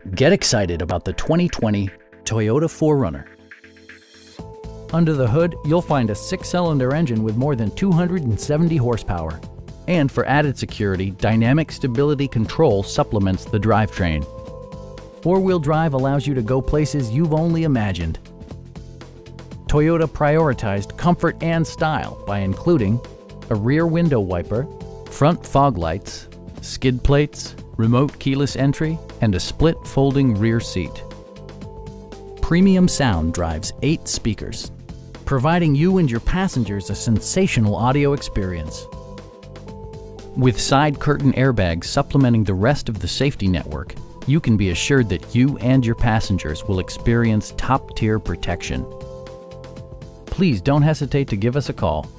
Get excited about the 2020 Toyota 4Runner. Under the hood, you'll find a 6-cylinder engine with more than 270 horsepower. And for added security, dynamic stability control supplements the drivetrain. Four-wheel drive allows you to go places you've only imagined. Toyota prioritized comfort and style by including a rear window wiper, front fog lights, skid plates, remote keyless entry, and a split folding rear seat. Premium sound drives 8 speakers, providing you and your passengers a sensational audio experience. With side curtain airbags supplementing the rest of the safety network, you can be assured that you and your passengers will experience top-tier protection. Please don't hesitate to give us a call.